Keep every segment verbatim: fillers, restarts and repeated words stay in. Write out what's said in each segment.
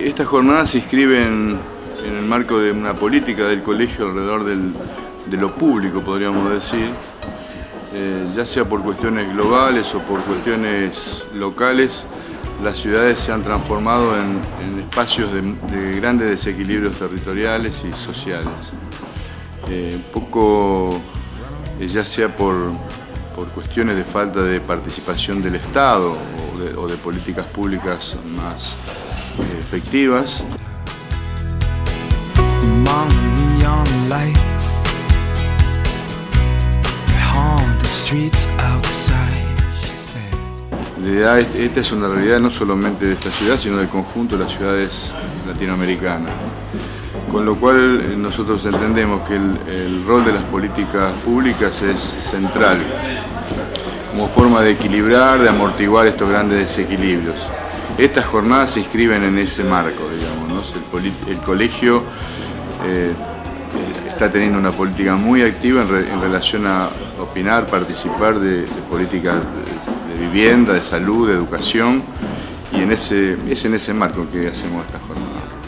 Estas jornadas se inscriben en el marco de una política del colegio alrededor del, de lo público, podríamos decir, eh, ya sea por cuestiones globales o por cuestiones locales. Las ciudades se han transformado en, en espacios de, de grandes desequilibrios territoriales y sociales. Eh, un poco, eh, ya sea por, por cuestiones de falta de participación del Estado o de, o de políticas públicas más eh, efectivas. En realidad, esta es una realidad no solamente de esta ciudad, sino del conjunto de las ciudades latinoamericanas. Con lo cual nosotros entendemos que el, el rol de las políticas públicas es central, como forma de equilibrar, de amortiguar estos grandes desequilibrios. Estas jornadas se inscriben en ese marco, digamos, ¿no? el, el colegio eh, está teniendo una política muy activa en, re, en relación a opinar, participar de, de políticas de, de vivienda, de salud, de educación, y en ese, es en ese marco que hacemos esta jornada.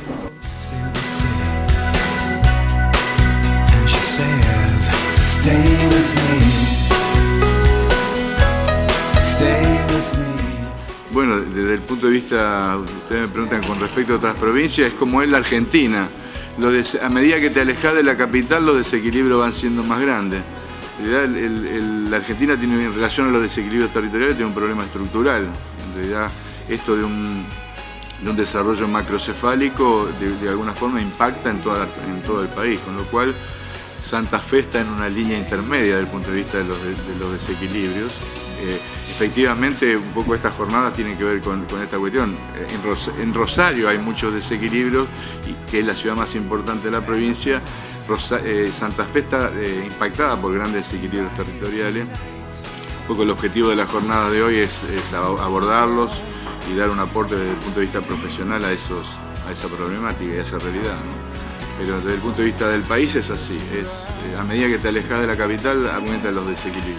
Bueno, desde el punto de vista, ustedes me preguntan con respecto a otras provincias, es como es la Argentina. Lo des, a medida que te alejas de la capital, los desequilibrios van siendo más grandes. En realidad, el, el, la Argentina tiene, en relación a los desequilibrios territoriales, tiene un problema estructural. En realidad, esto de un, de un desarrollo macrocefálico, de, de alguna forma, impacta en, toda, en todo el país, con lo cual Santa Fe está en una línea intermedia desde el punto de vista de los, de, de los desequilibrios. Eh, efectivamente, un poco estas jornadas tienen que ver con, con esta cuestión. En, Ros en Rosario hay muchos desequilibrios, y, que es la ciudad más importante de la provincia. Rosa eh, Santa Fe está eh, impactada por grandes desequilibrios territoriales. Un poco el objetivo de la jornada de hoy es, es abordarlos y dar un aporte desde el punto de vista profesional a, esos, a esa problemática y a esa realidad, ¿no? Pero desde el punto de vista del país es así, es, eh, a medida que te alejas de la capital aumentan los desequilibrios.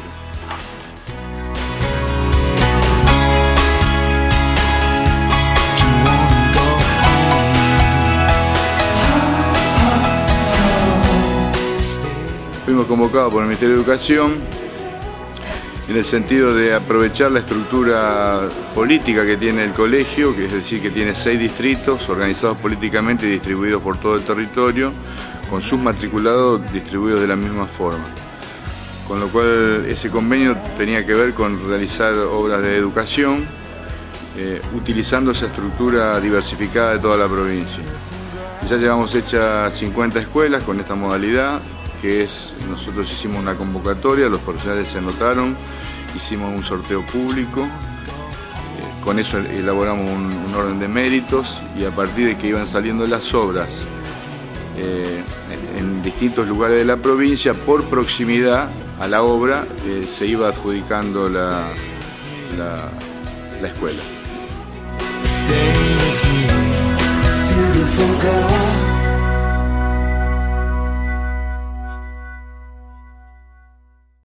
Fuimos convocados por el Ministerio de Educación en el sentido de aprovechar la estructura política que tiene el colegio, que es decir, que tiene seis distritos organizados políticamente y distribuidos por todo el territorio, con sus matriculados distribuidos de la misma forma. Con lo cual ese convenio tenía que ver con realizar obras de educación, eh, utilizando esa estructura diversificada de toda la provincia. Ya llevamos hechas cincuenta escuelas con esta modalidad, que es, nosotros hicimos una convocatoria, los profesionales se anotaron, hicimos un sorteo público, eh, con eso elaboramos un, un orden de méritos, y a partir de que iban saliendo las obras eh, en, en distintos lugares de la provincia, por proximidad a la obra, eh, se iba adjudicando la, la, la escuela.